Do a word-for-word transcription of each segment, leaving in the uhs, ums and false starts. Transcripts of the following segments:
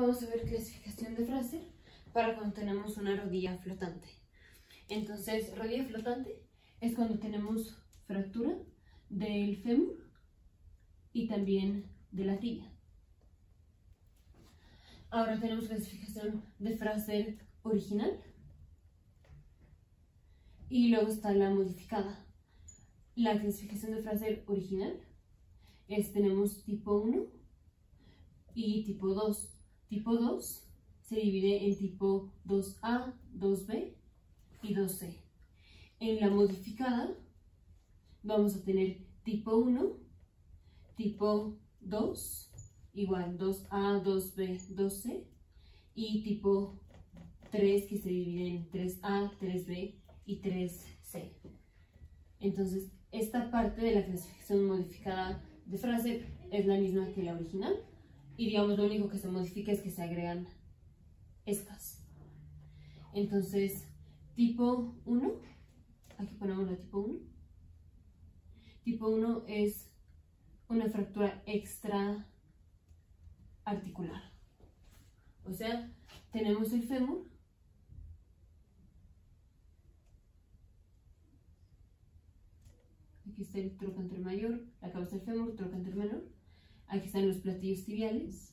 vamos a ver clasificación de Fraser para cuando tenemos una rodilla flotante. Entonces, rodilla flotante es cuando tenemos fractura del fémur y también de la tibia. Ahora tenemos clasificación de Fraser original y luego está la modificada. La clasificación de Fraser original es, tenemos tipo uno y tipo dos. Tipo dos se divide en tipo dos A, dos B y dos C. En la modificada vamos a tener tipo uno, tipo dos, igual dos A, dos B, dos C, y tipo tres que se divide en tres A, tres B y tres C. Entonces, esta parte de la clasificación modificada de Fraser es la misma que la original, y digamos lo único que se modifica es que se agregan estas. Entonces, tipo uno, aquí ponemos la tipo uno. Tipo uno es una fractura extra articular. O sea, tenemos el fémur, aquí está el trocánter mayor, la cabeza del fémur, trocánter menor. Aquí están los platillos tibiales,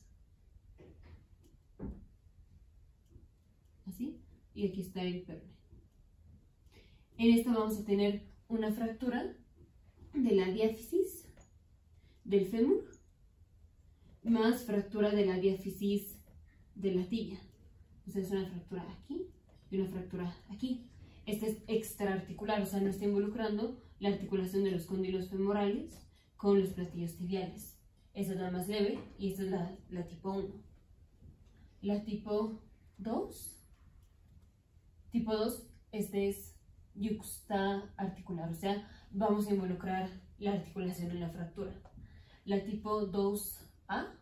así, y aquí está el peroné. En esta vamos a tener una fractura de la diáfisis del fémur más fractura de la diáfisis de la tibia. O sea, es una fractura aquí y una fractura aquí. Esta es extraarticular, o sea, no está involucrando la articulación de los cóndilos femorales con los platillos tibiales. Esta es la más leve y esta es la, la tipo uno. La tipo dos, tipo dos, este es yuxtaarticular, o sea, vamos a involucrar la articulación en la fractura. La tipo dos A,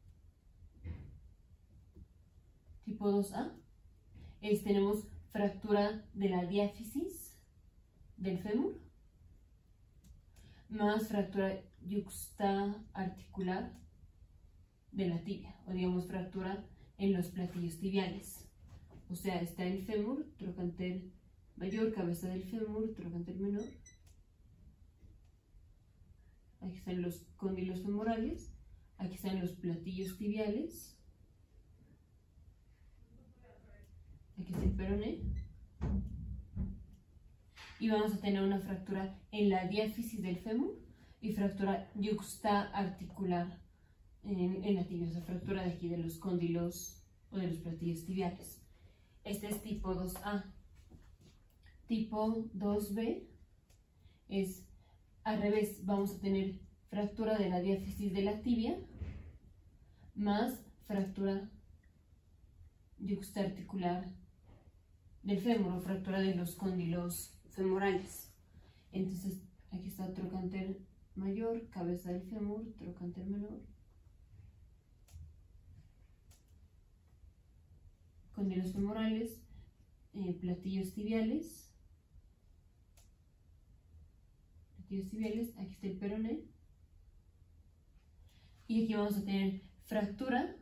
tipo dos A, es, tenemos fractura de la diáfisis del fémur más fractura yuxtaarticular de la tibia, o digamos fractura en los platillos tibiales. O sea, está el fémur, trocánter mayor, cabeza del fémur, trocánter menor. Aquí están los cóndilos femorales, aquí están los platillos tibiales, aquí está el peroné, y vamos a tener una fractura en la diáfisis del fémur y fractura yuxtaarticular en, en la tibia, o sea, fractura de aquí de los cóndilos o de los platillos tibiales. Este es tipo dos A. Tipo dos B es al revés, vamos a tener fractura de la diáfisis de la tibia más fractura yuxtaarticular del fémur o fractura de los cóndilos femorales. Entonces, aquí está trocánter mayor, cabeza del fémur, trocánter menor, cóndilos femorales, eh, platillos tibiales, platillos tibiales, aquí está el peroné, y aquí vamos a tener fractura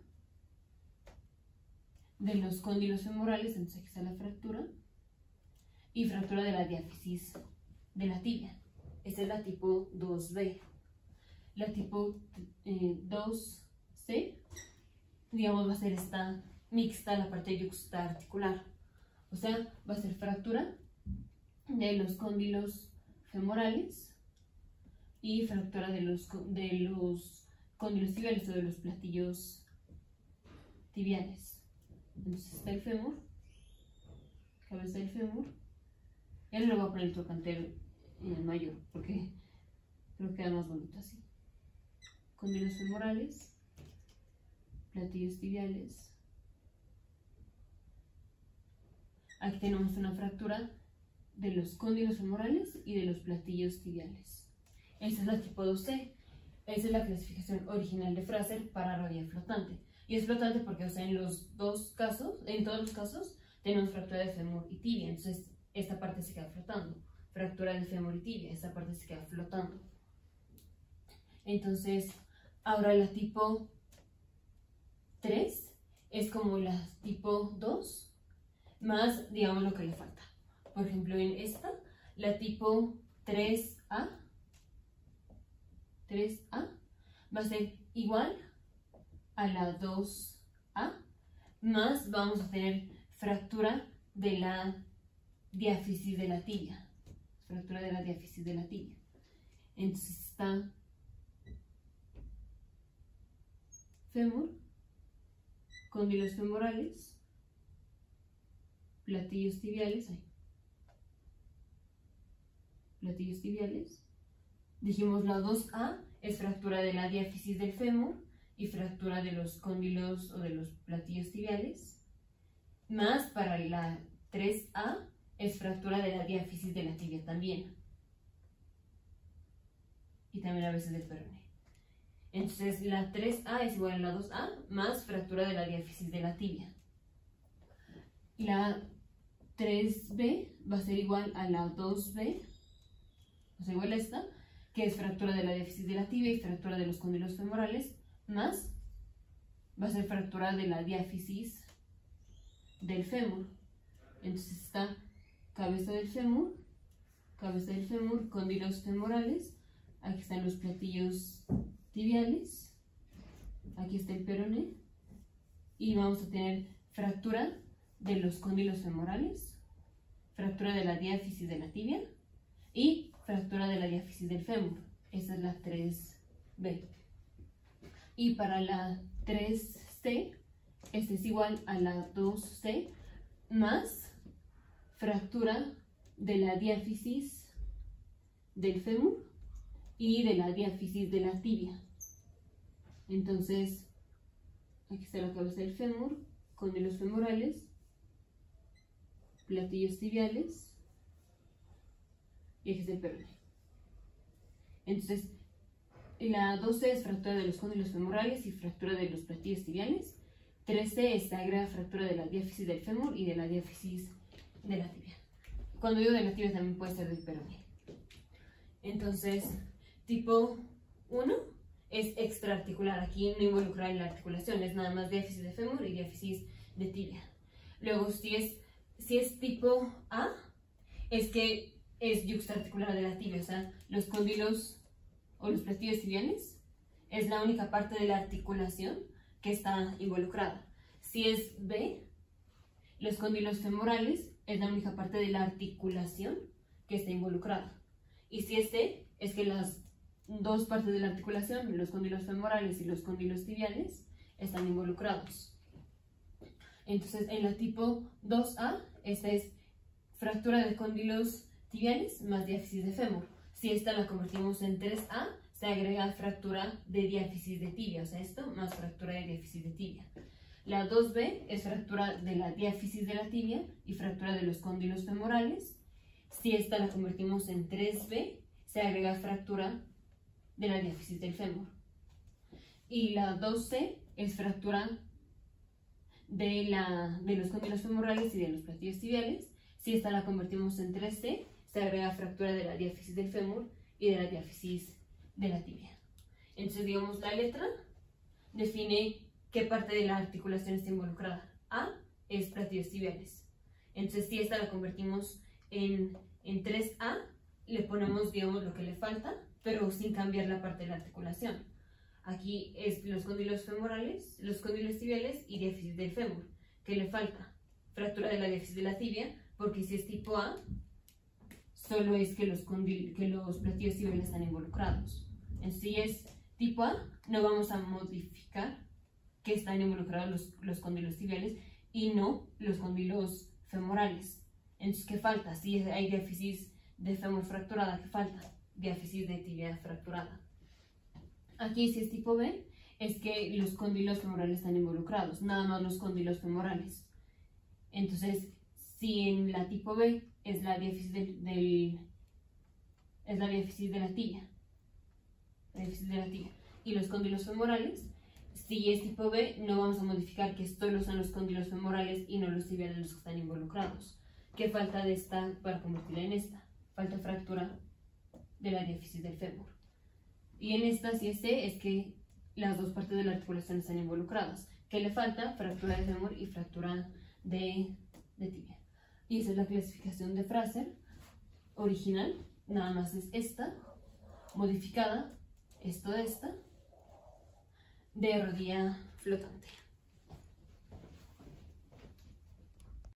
de los cóndilos femorales, entonces aquí está la fractura, y fractura de la diáfisis de la tibia. Esta es la tipo dos B. La tipo eh, dos C, digamos, va a ser esta mixta, la parte yuxtaarticular. O sea, va a ser fractura de los cóndilos femorales y fractura de los, de los cóndilos tibiales o de los platillos tibiales. Entonces está el fémur, cabeza del fémur. Ya no le voy a poner el trocánter eh, mayor porque creo que queda más bonito así. Cóndilos femorales, platillos tibiales. Aquí tenemos una fractura de los cóndilos femorales y de los platillos tibiales. Esta es la tipo dos C. Esa es la clasificación original de Fraser para rodilla flotante. Y es flotante porque, o sea, en los dos casos, en todos los casos, tenemos fractura de fémur y tibia. Entonces, esta parte se queda flotando. Fractura del fémur y tibia, esta parte se queda flotando. Entonces, ahora la tipo tres es como la tipo dos, más, digamos, lo que le falta. Por ejemplo, en esta, la tipo tres A, tres A va a ser igual a la dos A, más vamos a tener fractura de la diáfisis de la tibia. Fractura de la diáfisis de la tibia. Entonces está fémur, cóndilos femorales, platillos tibiales, ay, platillos tibiales. Dijimos la dos A es fractura de la diáfisis del fémur y fractura de los cóndilos o de los platillos tibiales, más para la tres A es fractura de la diáfisis de la tibia también, y también a veces del peroné. Entonces la tres A es igual a la dos A más fractura de la diáfisis de la tibia. La tres B va a ser igual a la dos B, o sea, igual a esta, que es fractura de la diáfisis de la tibia y fractura de los cóndilos femorales, más va a ser fractura de la diáfisis del fémur. Entonces está cabeza del fémur, cabeza del fémur, cóndilos femorales, aquí están los platillos tibiales, aquí está el peroné, y vamos a tener fractura de los cóndilos femorales, fractura de la diáfisis de la tibia y fractura de la diáfisis del fémur. Esa es la tres B. Y para la tres C, este es igual a la dos C más fractura de la diáfisis del fémur y de la diáfisis de la tibia. Entonces, aquí está la cabeza del fémur, cóndilos femorales, platillos tibiales, y aquí está el peroné. Entonces, la dos C es fractura de los cóndilos femorales y fractura de los platillos tibiales. tres C es agrega fractura de la diáfisis del fémur y de la diáfisis de la tibia. Cuando digo de la tibia también puede ser del peroné. Entonces, tipo uno es extraarticular. Aquí no involucra la articulación, es nada más diáfisis de fémur y diáfisis de tibia. Luego, si es, si es tipo A, es que es yuxtaarticular de la tibia, o sea, los cóndilos o los platillos tibiales es la única parte de la articulación que está involucrada. Si es B, los cóndilos femorales es la única parte de la articulación que está involucrada. Y si es C, es que las dos partes de la articulación, los cóndilos femorales y los cóndilos tibiales, están involucrados. Entonces, en la tipo dos A, esta es fractura de cóndilos tibiales más diáfisis de fémur. Si esta la convertimos en tres A, se agrega fractura de diáfisis de tibia, o sea, esto más fractura de diáfisis de tibia. La dos B es fractura de la diáfisis de la tibia y fractura de los cóndilos femorales. Si esta la convertimos en tres B, se agrega fractura de la diáfisis del fémur. Y la dos C es fractura de, la, de los cóndilos femorales y de los platillos tibiales. Si esta la convertimos en tres C, se agrega fractura de la diáfisis del fémur y de la diáfisis de la tibia. Entonces, digamos, la letra define qué parte de la articulación está involucrada. A es platillos tibiales. Entonces, si esta la convertimos en, en tres A, le ponemos, digamos, lo que le falta, pero sin cambiar la parte de la articulación. Aquí es los cóndilos femorales, los cóndilos tibiales y diáfisis del fémur. ¿Qué le falta? Fractura de la diáfisis de la tibia, porque si es tipo A, solo es que los, que los platillos tibiales están involucrados. Entonces, si es tipo A, no vamos a modificar que están involucrados los, los cóndilos tibiales y no los cóndilos femorales. Entonces, ¿qué falta? Si hay diáfisis de fémur fracturada, ¿qué falta? Diáfisis de tibia fracturada. Aquí, si es tipo B, es que los cóndilos femorales están involucrados, nada más los cóndilos femorales. Entonces, si en la tipo B es la diáfisis del, del es la diáfisis de la tibia, la diáfisis de la tibia y los cóndilos femorales, si es tipo B, no vamos a modificar que solo son los cóndilos femorales y no los tibiales los que están involucrados. ¿Qué falta de esta para convertirla en esta? Falta fractura de la diáfisis del fémur. Y en esta, si es C, es que las dos partes de la articulación están involucradas. ¿Qué le falta? Fractura de fémur y fractura de, de tibia. Y esa es la clasificación de Fraser original. Nada más es esta, modificada, esto de esta, de rodilla flotante.